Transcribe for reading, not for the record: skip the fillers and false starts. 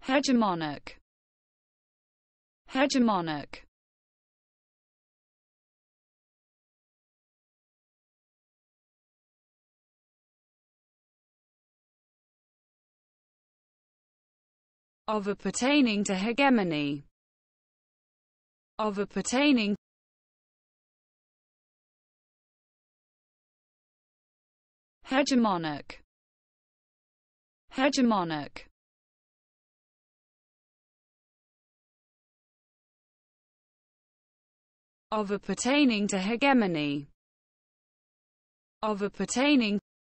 Hegemonic. Hegemonic. Of or pertaining to hegemony. Of or pertaining. Hegemonic. Hegemonic. Of or pertaining to hegemony. Of or pertaining.